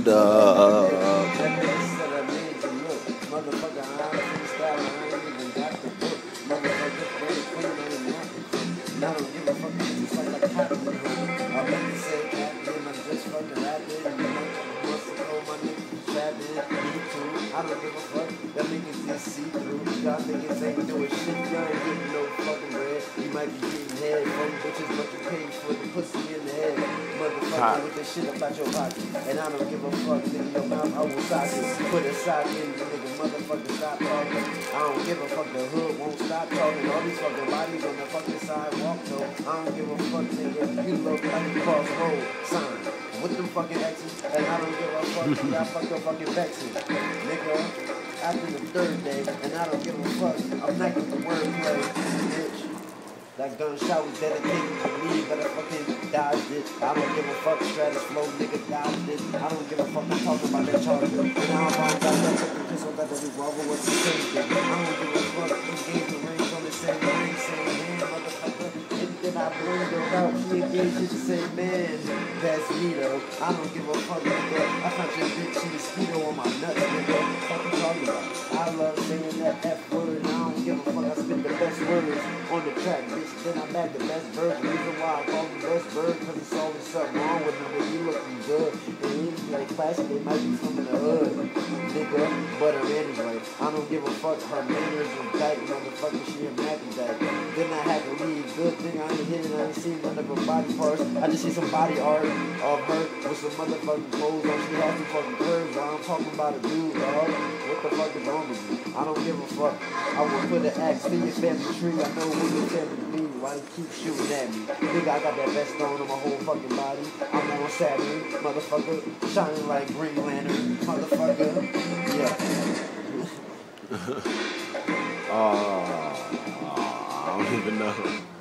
stand up. Motherfucker, I ain't freestyle, I ain't even got the book. Motherfucker, very clean on the napkin. I don't give a fuck, it's just like a cat in the hood. I meant to say captain, I'm just fucking rapping. You know, once ago, my niggas trapping, me too. I don't give a fuck, that niggas just see through. Y'all niggas ain't doing shit, y'all ain't getting no fucking bread. You might be getting head from bitches, but you pay for the pussy in the head. Motherfucker with this shit about your pocket. And I don't give a fuck, nigga, your mouth, I will sock it. Put a sock in you, nigga, motherfucker, stop talking. I don't give a fuck, the hood won't stop talking. All these fucking bodies on the fucking sidewalk, no. I don't give a fuck, nigga, you look like a crossroad sign. With them fucking X's, and I don't give a fuck, nigga, I fuck your fucking vexes. Nigga, after the third day, and I don't give a fuck, I'm not with the wordplay, bitch. That gunshot was dedicated to me, but I fucking dodged it. I don't give a fuck, Stratus Flow, nigga, dodged it. I don't give a fuck, I'm talking about that charger. And now I'm on that fucking pistol, got the revolver with the same thing. I don't give a fuck, you gave the rings on the same ring, same hand, motherfucker. And then I blurred her out, she engaged in the same man. That's me though, I don't give a fuck, nigga. I found your bitch, she mosquito on my nuts, nigga. What you talking about? I love saying that F word, and I don't give a fuck, I spit the best words on the track, bitch. Then I back the best bird. The reason why I call him the best bird, cause it's always something wrong with him, but he looking good. And he like classic, they might be from the hood. Nigga, but her anyway. I don't give a fuck, her manners is tight, motherfucker, she a Mackie back. Then I had to leave. Good thing I ain't hit it, I ain't seen none of her body parts. I just see some body art of her with some motherfucking clothes on. She has some fucking curves. I'm talking about a dude, dog. What the fuck is wrong with you? I don't give a fuck. I will put an axe in your family tree. I know who your family be. Why you keep shooting at me? Nigga, I got that best stone on my whole fucking body. I'm on Saturn, motherfucker, shining like Green Lantern, motherfucker. Yeah. I don't even know.